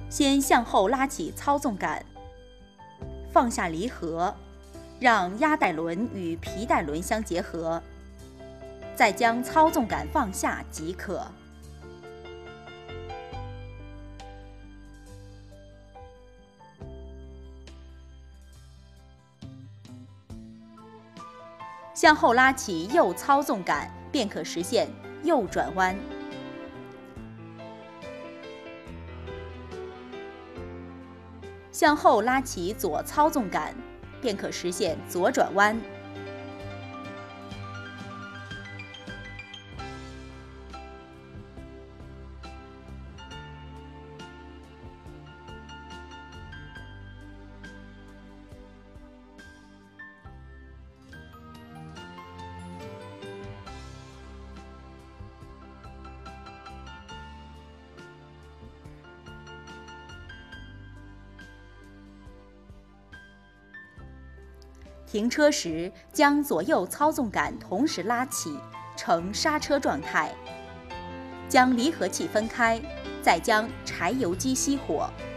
先向后拉起操纵杆，放下离合，让压带轮与皮带轮相结合，再将操纵杆放下即可。向后拉起右操纵杆，便可实现右转弯。向后拉起左操纵杆，便可实现左转弯。停车时，将左右操纵杆同时拉起，呈刹车状态。将离合器分开，再将柴油机熄火，